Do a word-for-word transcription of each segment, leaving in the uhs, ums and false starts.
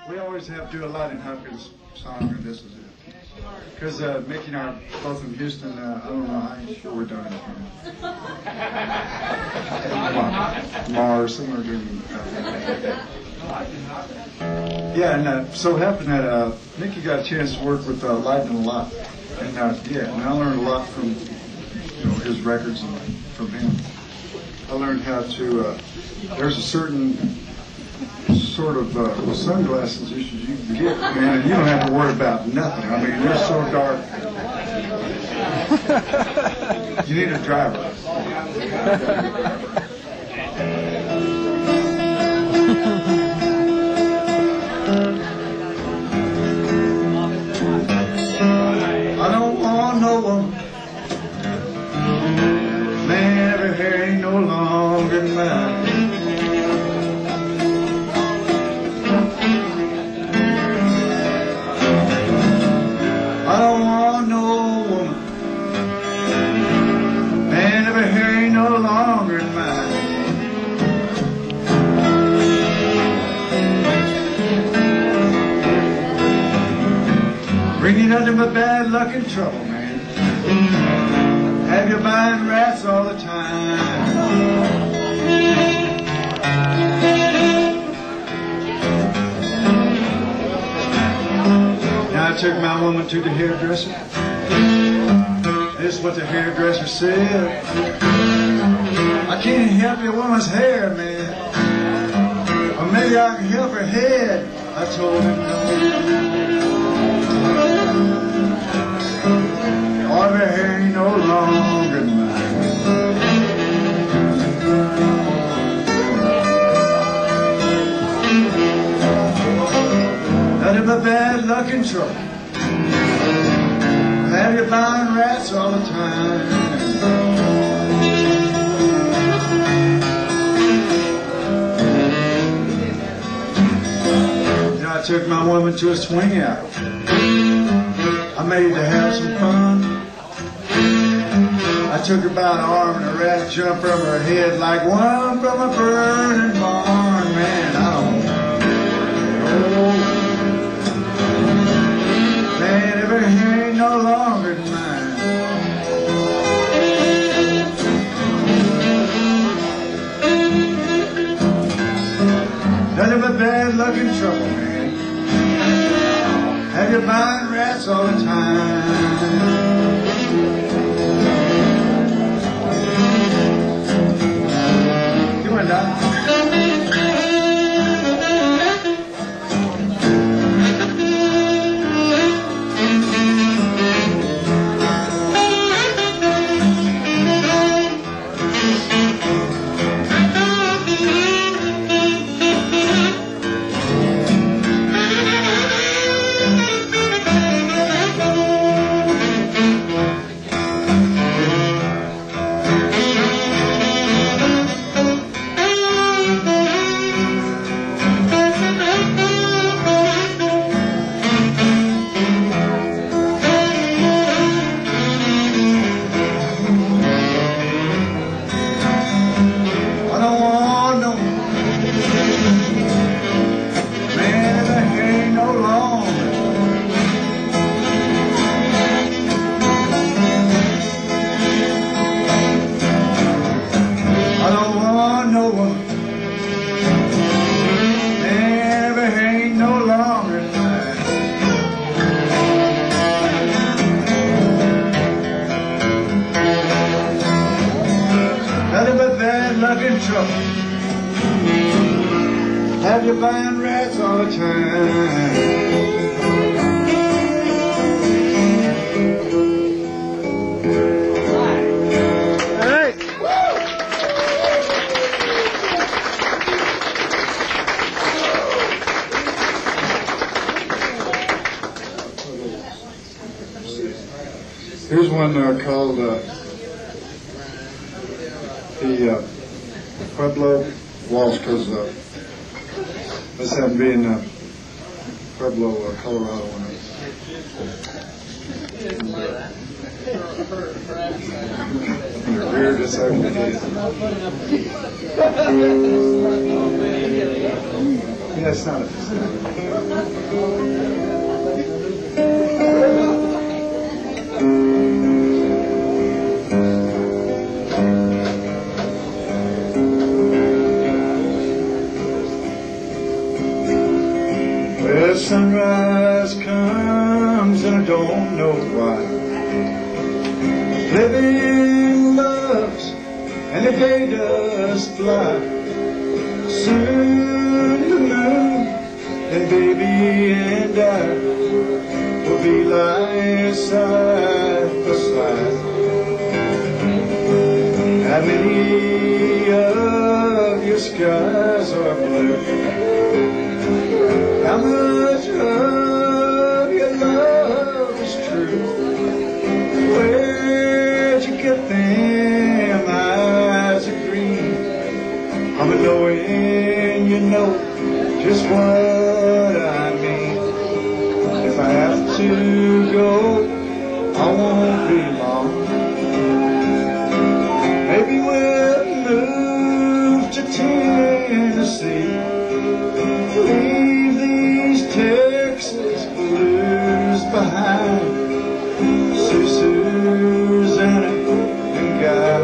We always have to do a Lightning Hopkins song, and this is it. Because uh, Mickey and I are both from Houston. Uh, I don't know, I ain't sure we're done it from Mars, somewhere doing uh, yeah, and uh, so happened that uh, Mickey got a chance to work with uh, Lightning a lot. And uh, yeah, and I learned a lot from you know, his records and from him. I learned how to, uh, there's a certain sort of uh, sunglasses you should you can get, man, and you don't have to worry about nothing. I mean, they're so dark. You need a driver. I don't want no one. Man, every hair ain't no longer mine. I don't want no woman. Man, every hair ain't no longer mine. Bringing nothing but bad luck and trouble, man. Have you buying rats all the time? Now I took my woman to the hairdresser. This is what the hairdresser said. I can't help your woman's hair, man. Or maybe I can help her head. I told him no. All of her hair ain't no longer mine. Nothing but bad luck and trouble. Have you buying rats all the time? You know, I took my woman to a swing out. I made her have some fun. I took her by the arm and a rat jumped from her head like one from a burning barn. Man, I don't know. Man, every hair ain't no longer than mine. Nothing but bad luck and trouble, man. Have you buying rats all the time? Come on, Doc. Have you buying rats all the time? Hey! Here's one uh, called uh, the uh, Pueblo Waltz, because uh, this happened to be in uh, Pueblo, uh, Colorado. When and, uh, your rear just opened again. Yeah, it's not a Well, sunrise comes and I don't know why. Living loves and the day does fly. Soon the moon and baby and I will be lying side by side. How many of your skies are blue? How much of your love is true? Where'd you get them eyes of green? I'm knowing you know just what I mean. If I have to go, I won't be long. Maybe we'll move to Tennessee. Leave these Texas blues behind. Sue, Susanna, and Guy.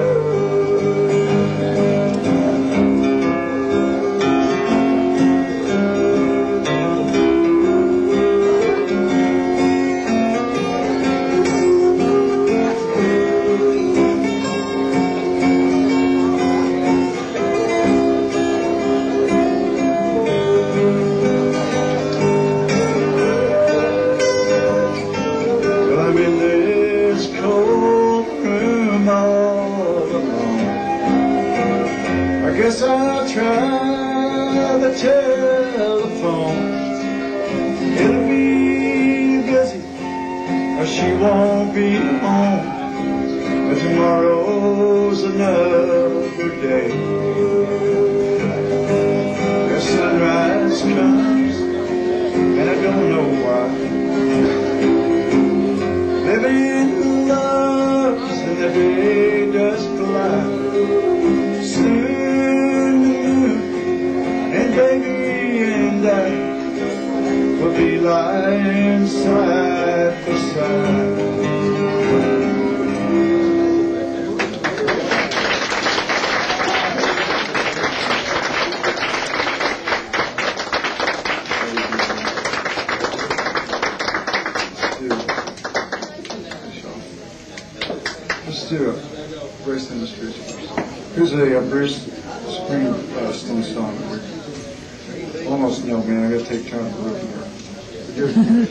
I guess I'll try the telephone. It'll be busy or she won't be home. But tomorrow's another day. The sunrise comes and I don't know why. Living loves and the day does fly. Soon the moon and baby and I will be lying side by side. Let's do a Bruce Industries first. Here's a, a Bruce Springsteen song. Almost no, man. I gotta take time to look here.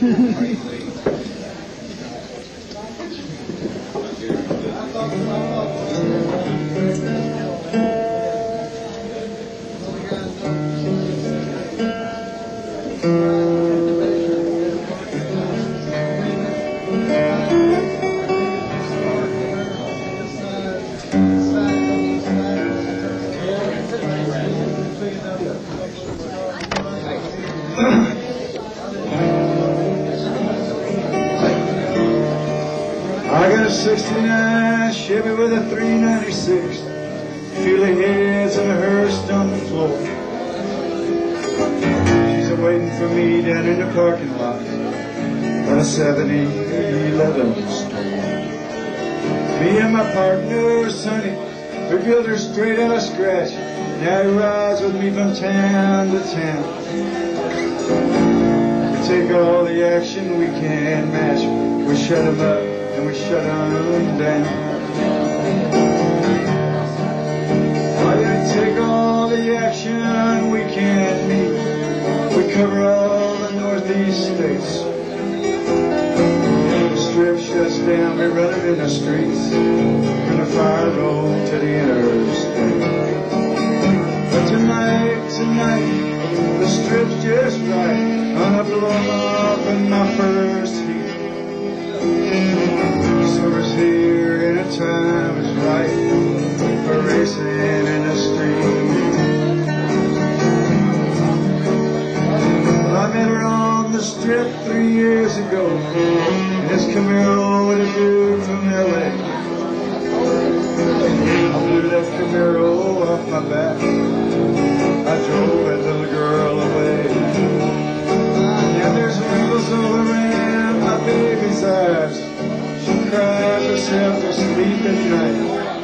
I got a sixty-nine Chevy with a three ninety-six. Feel the heads and the hearse on the floor. She's waiting for me down in the parking lot by the seventy eleven store. Me and my partner, Sonny, we built her straight out of scratch. Now he rides with me from town to town. We take all the action we can match. We shut him up and we shut him down. Why do we take all the action we can meet? We cover all the northeast states. The strip shuts down, we run it in the streets. From the fire road to the interstate. But tonight, tonight, the strip's just right. Gonna blow up in my first heat. Summer's here and the time is right. We're racing in the street. Well, I met her on the strip three years ago. And this Camaro with a dude from L A. I blew that Camaro off my back. I drove that little girl away. sleep at night.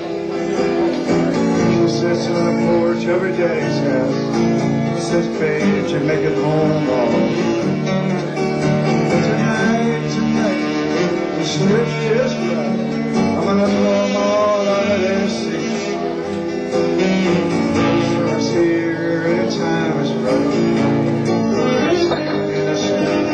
She sits on the porch of her daddy's house. Says, babe, you make it home all. Tonight, tonight, the slip's just right. I'm gonna throw them all out of their seats. It's here and the time is right. In the street.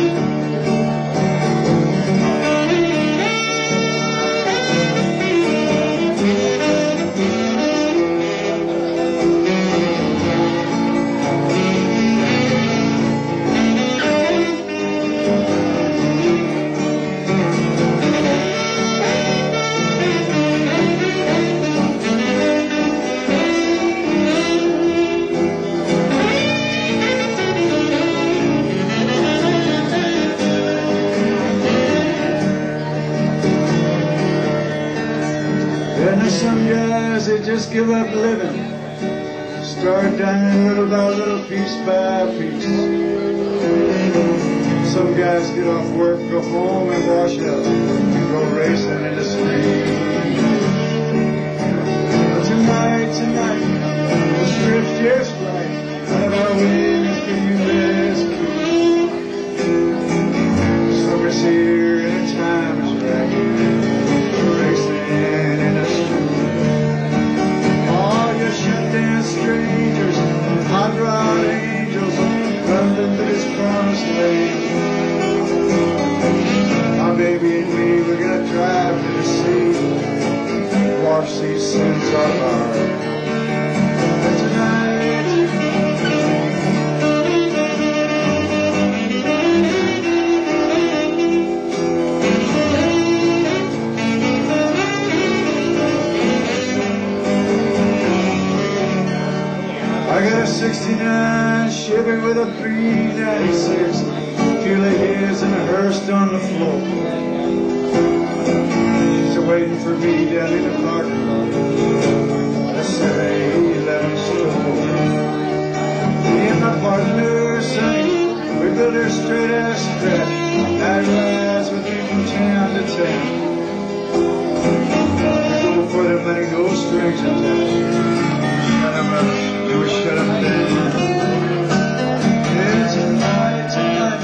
And there's some guys, they just give up living, start dying little by little, piece by piece. Some guys get off work, go home and wash up, and go racing in the street. But tonight, tonight, the strip's just right, out of our wings for you rescue. Summer's here and the time is right, racing in the street. All your shut-down strangers, hot rod angels, running to this promised land. My baby and me, we're gonna drive to the sea, wash these sins off our heart. And tonight, I got a sixty-nine Chevy with a three ninety-six, fuel of his and a hearse on the floor. She's waiting for me down in the parking lot at a seven eleven store. Me and my partner, Sonny, we built her straight ass strap. Night rides with me from town to town. We go for the money, no strings attached. Do a shut up then. Yeah, tonight, tonight.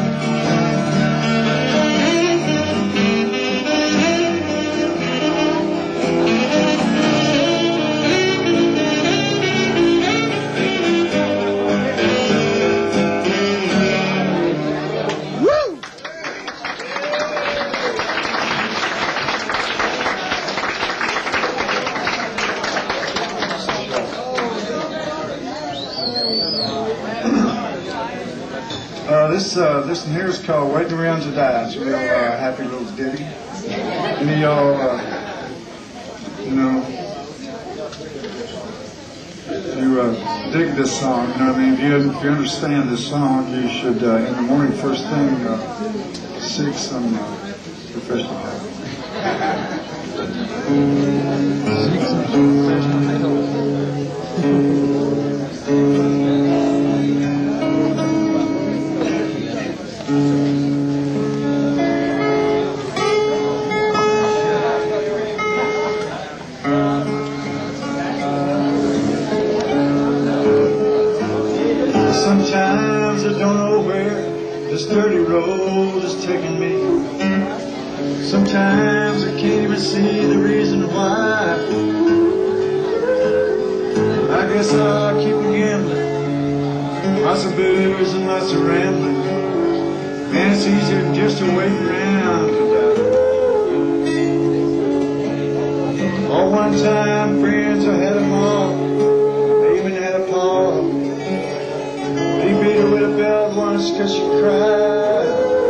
Woo! Uh, this uh, this one here is called "Waiting Around to Die." It's a real uh, happy little ditty. Any of y'all, uh, you know, you uh, dig this song? You know what I mean? If you if you understand this song, you should uh, in the morning first thing uh, seek some uh, professional help. Seek some professional help. Sometimes I don't know where this dirty road is taking me. Sometimes I can't even see the reason why. I guess I'll keep gambling, lots of booze and lots of rambling. Man, it's easier just to wait around to die. All one time friends, I had them all. I even had a paw. He beat her with a belt once cause she cried.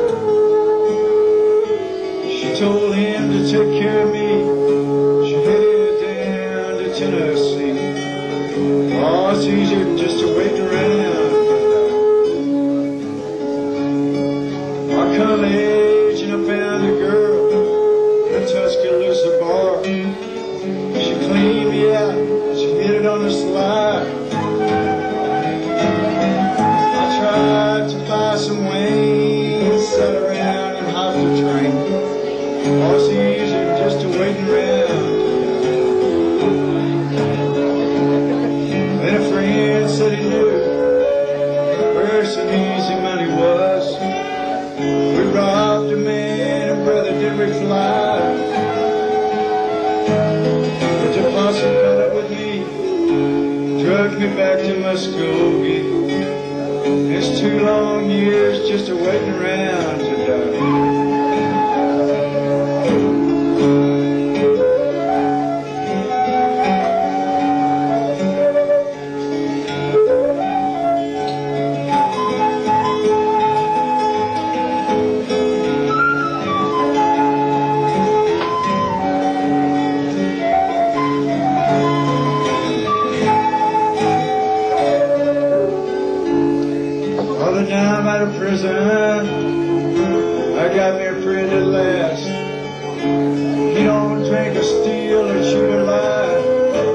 She told him to take care of me. She headed down to Tennessee. Oh, it's easier just to wait around. I come of age and I found a girl in Tuscaloosa bar. She cleaned me out, she hit it on the slide. To buy some wings, sat around and hopped the train. Oh, it's easier just to wait around. me back to Muskogee. It's two long years just a waiting around to die. I got me a friend at last. He don't drink or steal or chew or lie.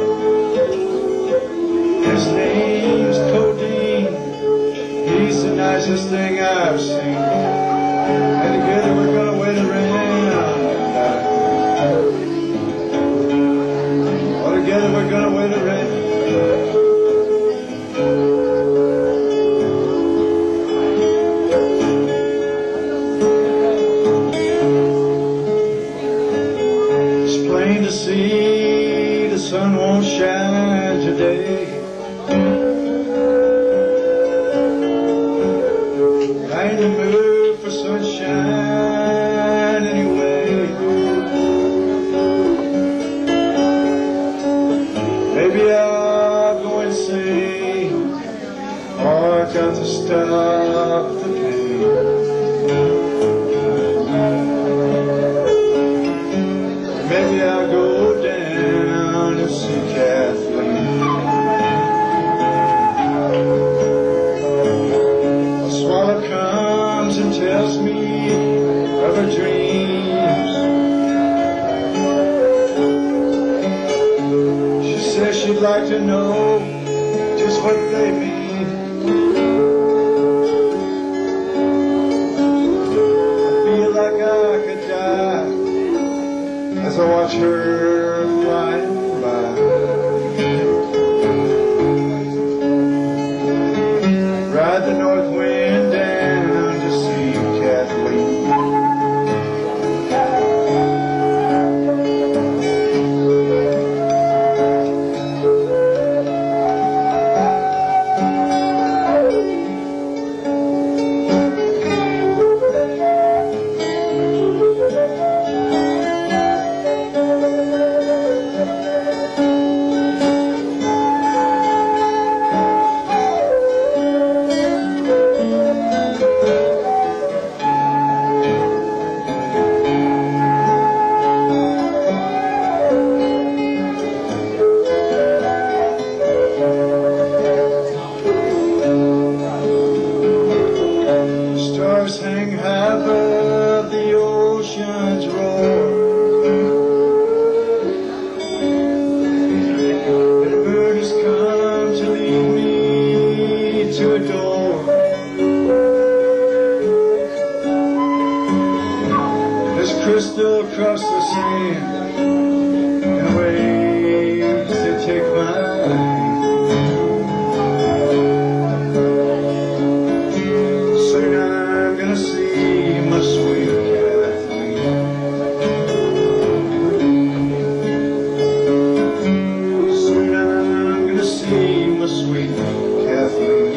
His name's Codeine. He's the nicest thing I've seen. And together we're gonna wait around and die. All together we're gonna wait around. To see the sun won't shine today. I ain't in the mood for sunshine anyway. Maybe I'll go insane, or I got to stop the pain. Maybe I'll go down and see Kathleen. A swallow comes and tells me of her dreams. She says she'd like to know just what they mean. I feel like I could die as I watch her flying by. Ride the north wind down to see Kathleen. Hang high above the ocean's roar, and the moon has come to lead me to adore. There's crystal across the sand, and waves that take my hand. See my sweet Kathleen. Soon I'm gonna see my sweet Kathleen.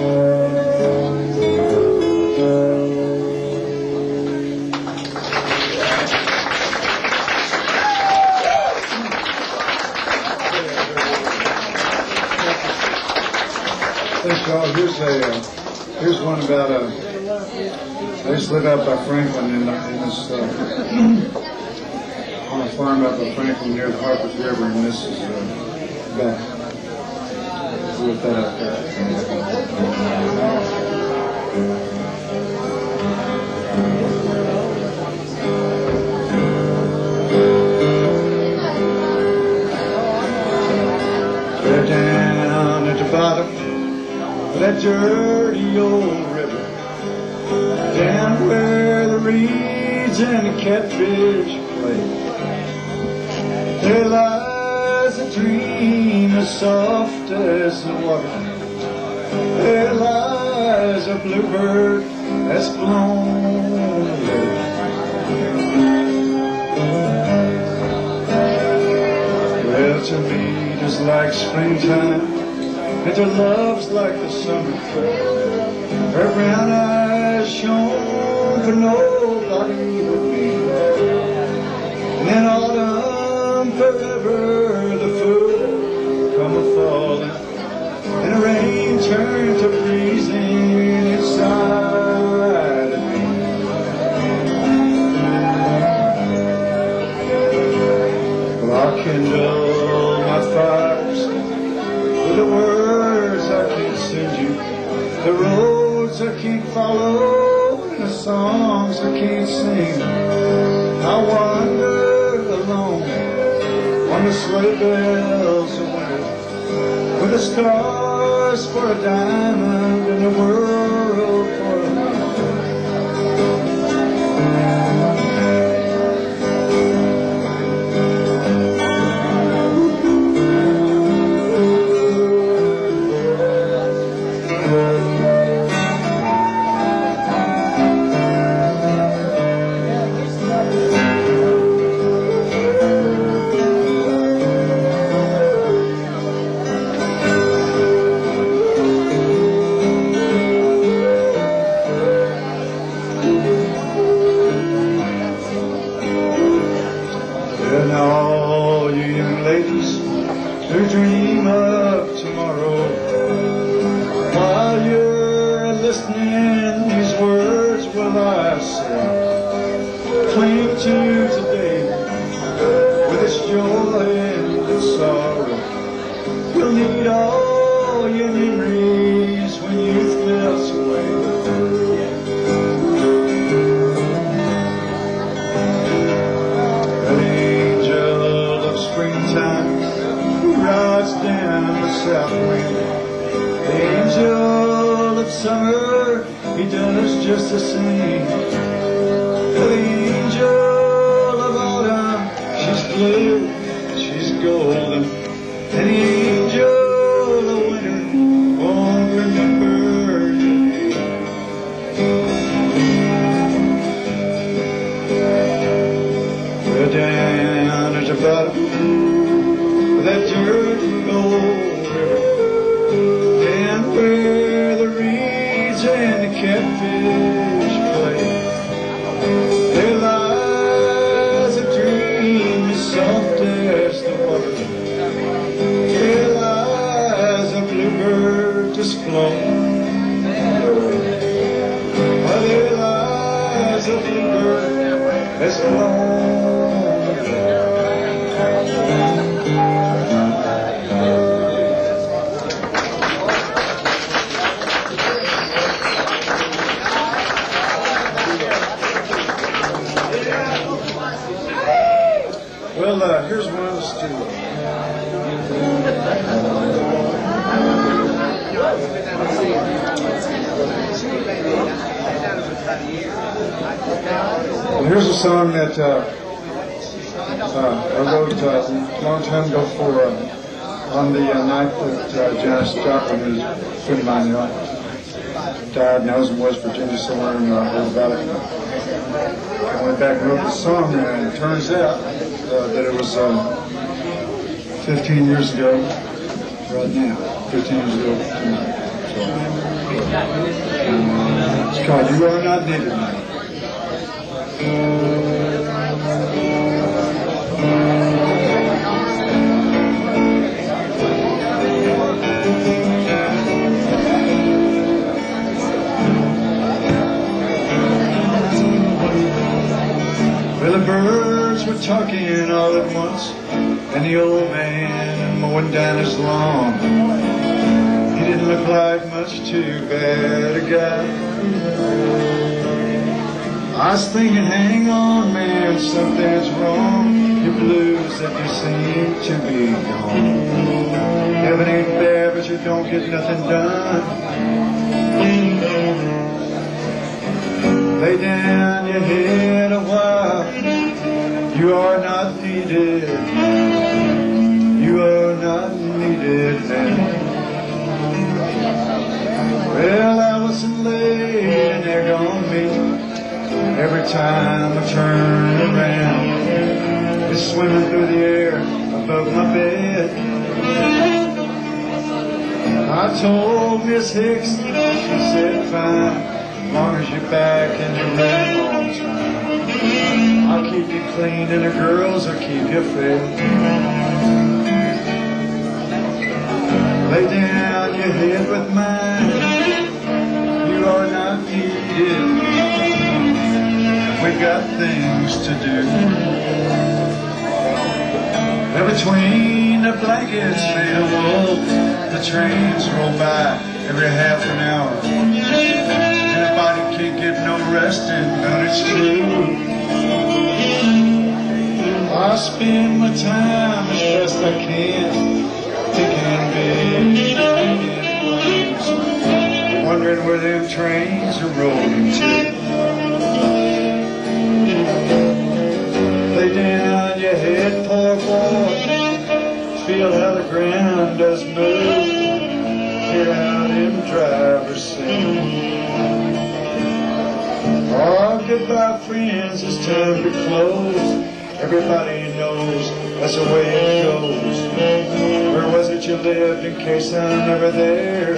Thanks, y'all. Here's a uh, here's one about a. I used to live out by Franklin in, in this, uh, on a farm out by Franklin near the Harpers River, and this is uh, back with that out there. They're down at the bottom of that dirty old river, down where the reeds and the catfish play. There lies a dream as soft as the water. There lies a bluebird that's blown away. Well, to me, just like springtime that their love's like the summer. Her brown eyes shone for nobody but me. And in autumn forever the fool come a-falling, and the rain turned to freezing inside of me. Well, I'll kindle my fires with the words I can't send you, the roads I can't follow, and the songs I can't sing. I wander alone on the sleigh bells of winter, with the stars for a diamond and the world for a ring. And all you young ladies who dream of tomorrow, while you're listening, these words will I say. Cling to today with its joy and its sorrow. You'll need all your memories when youth melts away. Rides down the south wind, the angel of summer, he does just the same. The angel of autumn, she's blue, she's golden, and the angel of winter won't remember your name. Well, down at the bottom that dirty old river, and where the reeds and the catfish play, there lies a dream as soft as the water. There lies a bluebird just flown. Oh, there lies a bluebird that's flown. Well, uh, here's one of us too. Well, here's a song that uh, uh, I wrote uh, a long time ago for uh, on the uh, night that uh, Janis Joplin, who's a friend of mine, you know, died, and I was in West Virginia somewhere and uh, heard about it. I went back and wrote the song, and it turns out Uh, that it was um, fifteen years ago, right now, fifteen years ago tonight. So, uh, it's called You Are Not Needed Now. Well, the birds were talking all at once, and the old man mowing down his lawn. He didn't look like much too bad a guy. I was thinking, hang on man, something's wrong. Your blues that you seem to be gone. Heaven ain't there, but you don't get nothing done. Lay down your head a while. You are not needed. You are not needed now. Well, Allison laid and they're gonna meet. Every time I turn around, it's swimming through the air above my bed. I told Miss Hicks, she said fine, as long as you're back and you're ready on time. I'll keep you clean and the girls will keep you fed. Lay down your head with mine, you are not needed, we got things to do. And between the blankets made of wool, the trains roll by every half an hour. Anybody can't get no resting, but it's true. I spend my time as best I can, thinking big, thinking wondering where them trains are rolling to. Lay down your head, poor boy, feel how the ground does move, hear how them drivers sing. Oh, goodbye friends, it's time to close. Everybody knows that's the way it goes. Where was it you lived in case I'm never there?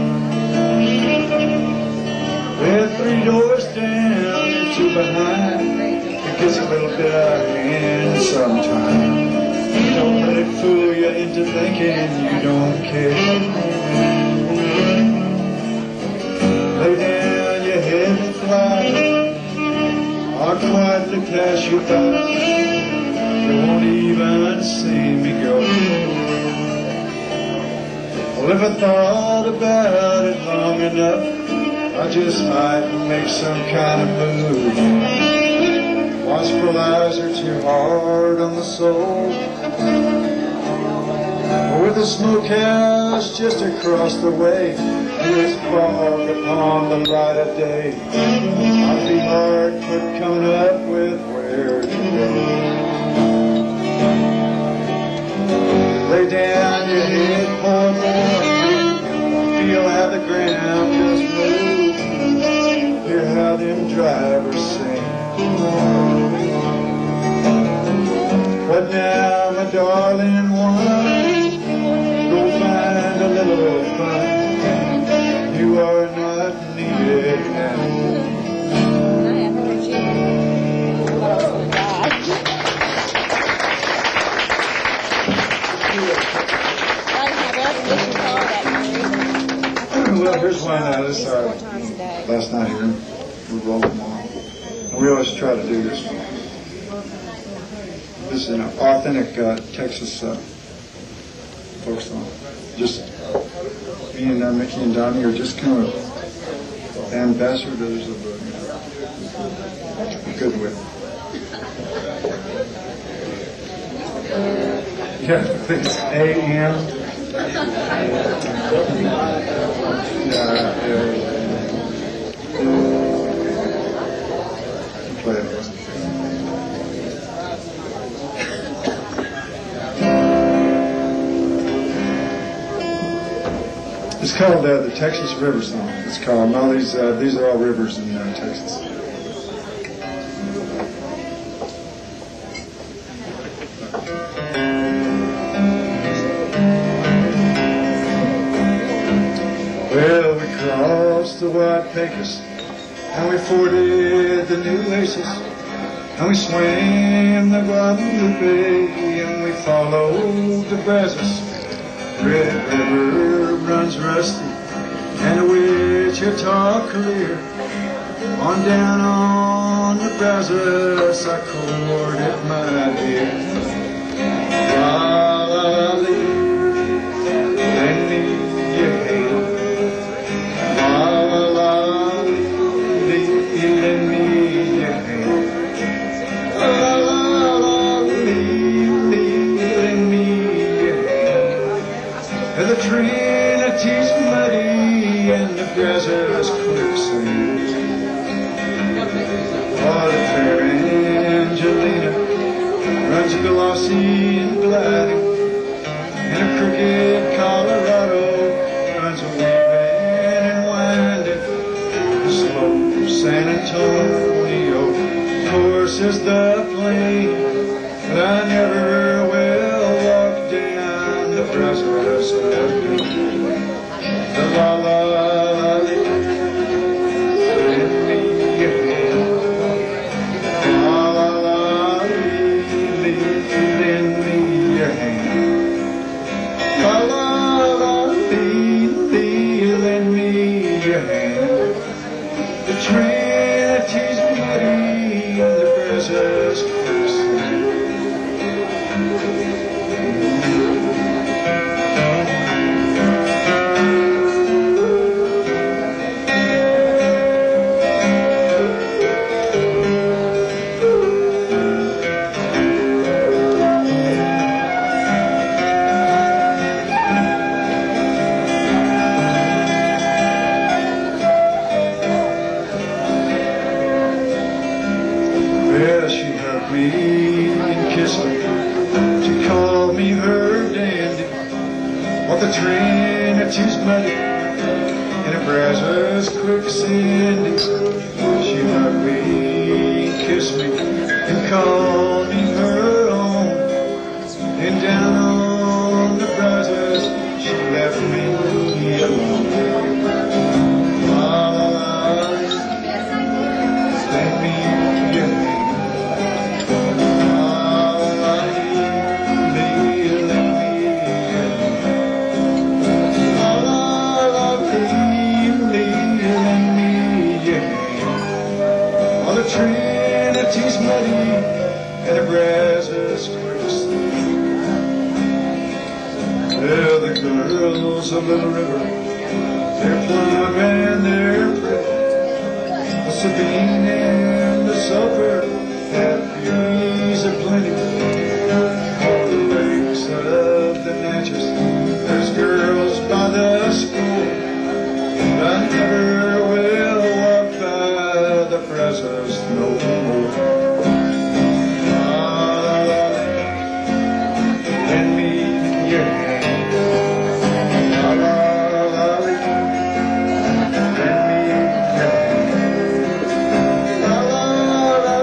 We're three doors down and two behind. It gets a little bit out of hand sometimes. Don't let it fool you into thinking you don't care. Lay down your head and fly. I'll quietly pass you by. You won't even see me go. Well, if I thought about it long enough, I just might make some kind of move. Watchful eyes are too hard on the soul. With the smokehouse just across the way, it's fog upon the light of day. I'd be hard put coming up with where to go. Lay down your head, poor boy, feel how the ground just moves, hear how them drivers sing. But now, my darling one, go find a little fun. You are not needed now. Well, here's one uh, this uh, last night here. We rolled them all. And we always try to do this. This is an authentic uh, Texas uh, folk song. Just me and uh, Mickey and Donnie are just kind of ambassadors of uh, good wit. Yeah, I think it's A M. Yeah, yeah. Play it. It's called uh, the Texas River Song. It's called. No, these uh, these are all rivers in uh, Texas. Well, we crossed the White Pecos, and we forded the Nueces, and we swam the Guadalupe, and we followed the Brazos. Red River runs rusty, and the Wichita career. On down on the Brazos, I courted my dear. La la la, lend me your hand. La la la, lend me your hand. La la la, lend me your hand. And the Trinity's muddy, and the Brazos quicksand. Oh, the fair Angelina runs glossy and gliding, and a crooked Colorado runs a weaving and winding. The slow San Antonio courses the plain, but I never will walk down the Brazos again. the Trinity's muddy, and the Brazos quicksand. She hugged me, kissed me, and called me her own. And down on the Brazos, she left me alone. La la la, let me get me. Trinity's muddy and the Brazos quicksand. Well, the girls of Little River, they're plumb and they're pretty. The Sabine and the Sulphur have beauties aplenty. On the banks of the Natchez, there's girls by the school, but I never will walk by the Brazos no more. Lend me your hand. La la la, lend me your hand. La la la,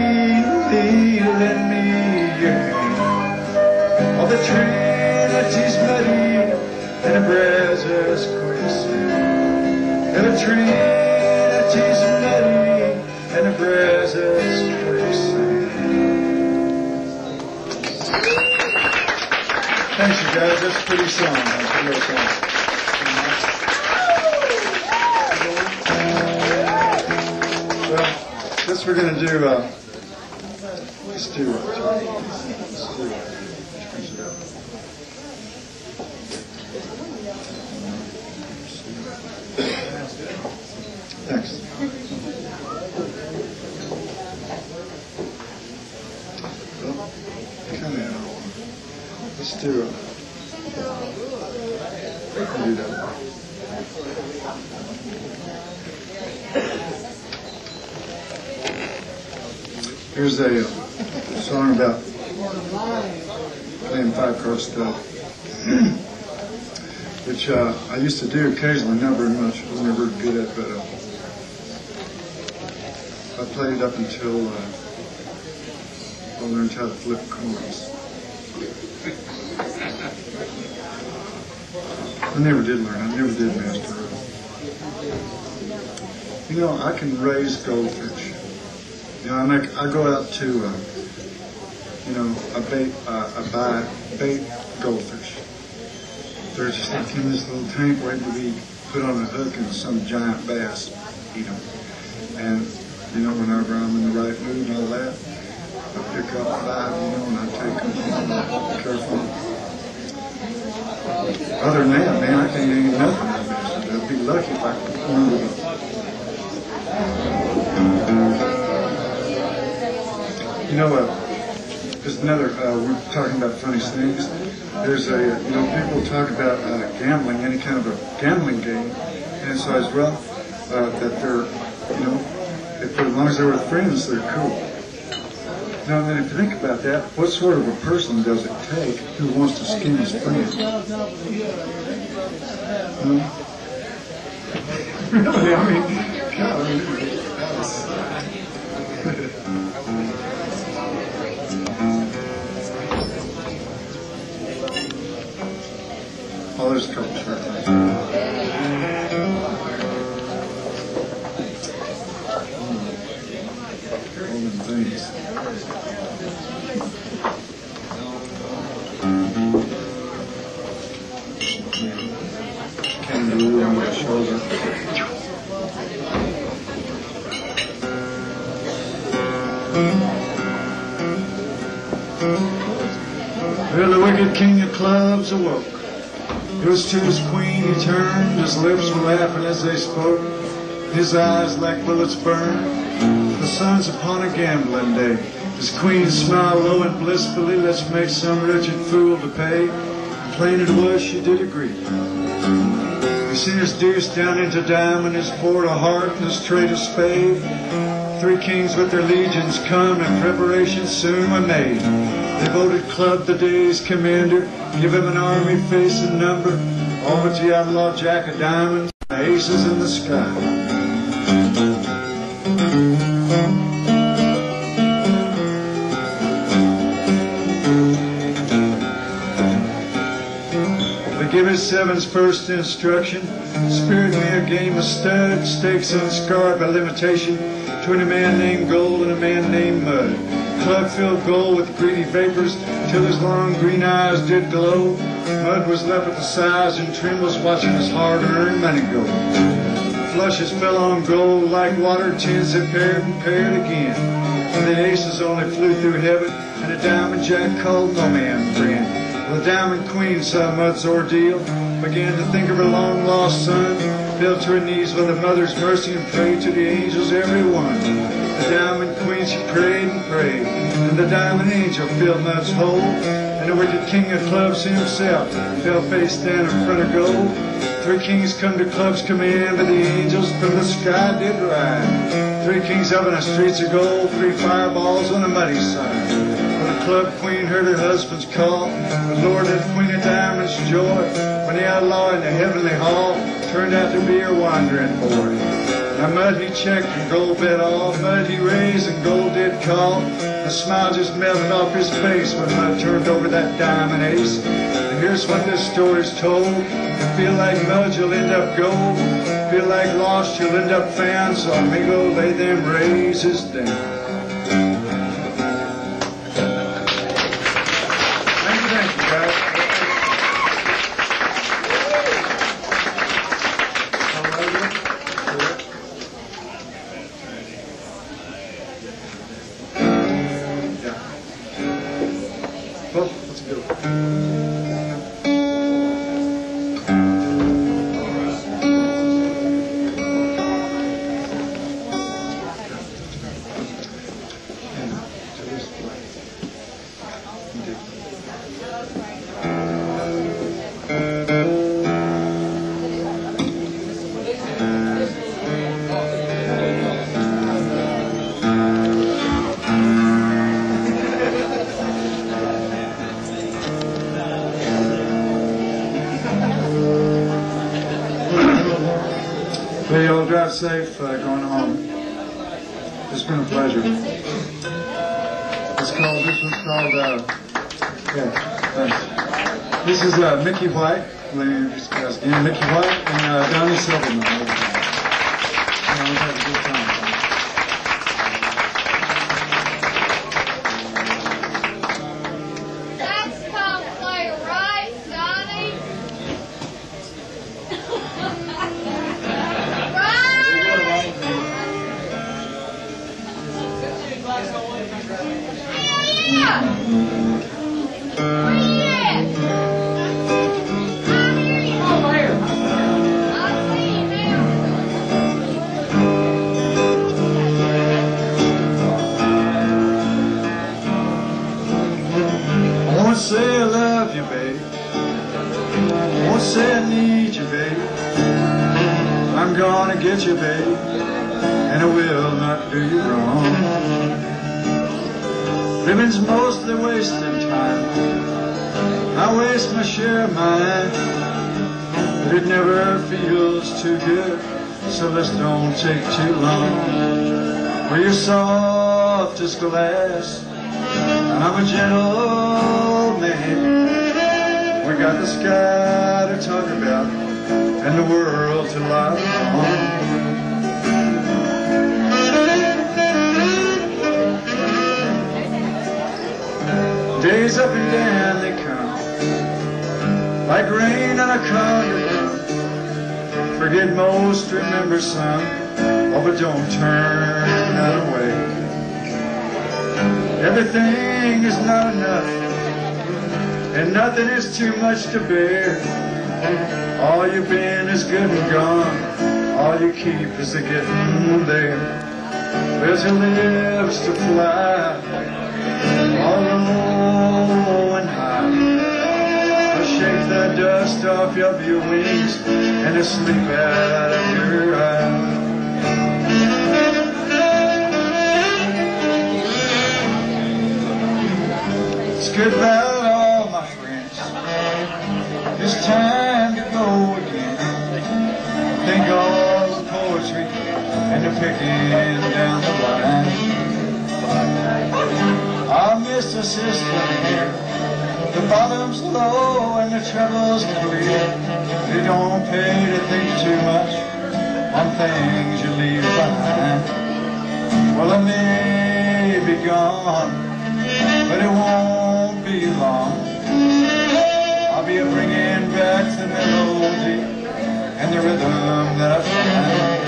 lend me your hand. All the Trinity's muddy and the Brazos quicksand. And the Trinity's muddy and the Brazos quicksand. Thanks, you guys. That's a pretty song. That's a real song. Well, this we're going to do. Uh, let's do. Uh, let's do. Uh, Thanks. Well, kind of. Let's do it. We can do that. Here's a uh, song about playing five chord stuff, which uh, I used to do occasionally, not very much. I was never good at, but uh, I played it up until uh, I learned how to flip chords. I never did learn. I never did master it. You know, I can raise goldfish. You know, I make. I go out to, uh, you know, I bait. Uh, I buy bait goldfish. They're just like in this little tank waiting to be put on a hook, and some giant bass eat them. And you know, whenever I'm in the right mood and all that, I pick up five, you know, and I take them carefully. Other than that, man, I can't eat nothing out of this. I'd be lucky if I could remember it. You know, uh, there's another, uh, we're talking about funny things. There's a, you know, people talk about uh, gambling, any kind of a gambling game, and so as well, uh, that they're, you know, if, as long as they're with friends, they're cool. Now, then, if you think about that, what sort of a person does it take who wants to skin his friend? Hmm? Really? I mean, God, I mean, that's... Oh, there's a couple short things. Golden things. Kangaroo on my shoulder. Well, the wicked king of clubs awoke. It was to his queen he turned. His lips were laughing as they spoke. His eyes like bullets burned. The sun's upon a gambling day. His queen smiled low and blissfully. Let's make some wretched fool to pay. And plain it was, she did agree. He sent his deuce down into dime, and his poured a heart and his trade a spade. Three kings with their legions come, and preparations soon were made. They voted Club the day's commander, give him an army face and number, all but the outlaw Jack of Diamonds, the aces in the sky. Give his seven's first instruction. Spirit me a game of stud, stakes unscarred by limitation, between a man named Gold and a man named Mud. Club filled Gold with greedy vapors, till his long green eyes did glow. Mud was left with the sighs and trembles, watching his hard-earned money go. Flushes fell on Gold like water, tens had paired and paired again. And the aces only flew through heaven, and a diamond Jack called no man friend. The Diamond Queen saw Mud's ordeal, began to think of her long-lost son, fell to her knees with a mother's mercy and prayed to the angels every one. The Diamond Queen, she prayed and prayed, and the Diamond Angel filled Mud's hole, and the wicked King of Clubs himself fell face down in front of Gold. Three kings come to Club's command, but the angels from the sky did ride. Three kings up in the streets of gold, three fireballs on the muddy side. The Club Queen heard her husband's call, the Lord and Queen of Diamonds' joy, when the outlaw in the heavenly hall turned out to be her wandering boy. Now Mud he checked and Gold bet all, Mud he raised and Gold did call. The smile just melted off his face when Mud turned over that diamond ace. And here's what this story's told. You feel like Mud, you'll end up gold. Feel like lost, you'll end up found. So amigo, lay them raises down. Well, y'all drive safe uh, going home. It's been a pleasure. It's called, this one's called, uh, yeah, thanks. This is uh, Mickey White, again, Mickey White and uh, Donnie Silverman. Yeah, we've had a good time. Say I love you, babe. Won't say I need you, babe. I'm gonna get you, babe, and I will not do you wrong. Living's mostly wasting time. I waste my share of mine, but it never feels too good, so let's don't take too long. Well, you're soft as glass, and I'm a gentle man. We got the sky to talk about and the world to lie on. Days up and down they come, like rain on a condor. Forget most, remember some, oh, but don't turn that away. Everything is not enough, and nothing is too much to bear. All you've been is good and gone, all you keep is the getting there. There's who lives to fly, all low and high. I'll shake the dust off of your wings and the sleep out of your eyes. again down the line. I miss the system here. The bottom's low and the trouble's clear. They don't pay to think too much on things you leave behind. Well, I may be gone, but it won't be long. I'll be bringing back the melody and the rhythm that I find.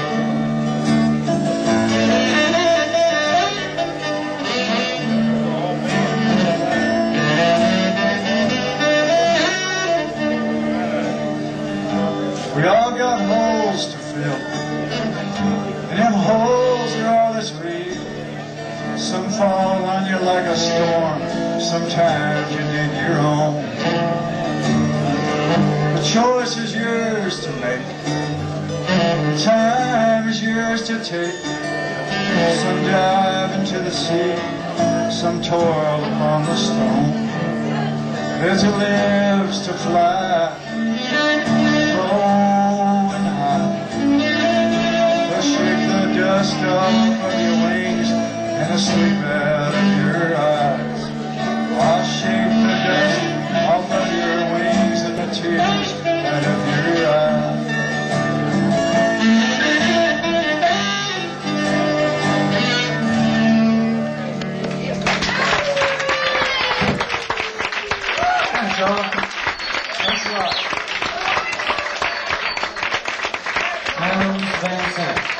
We all got holes to fill, and them holes are all that's real. Some fall on you like a storm, sometimes you dig your own. The choice is yours to make, the time is yours to take. Some dive into the sea, some toil upon the stone. As it lives to fly, dust off of your wings and the sleep out of your eyes. I'll shake the dust off of your wings and the tears out of your eyes. Thanks, y'all. Thanks a lot. Harold Van Sant.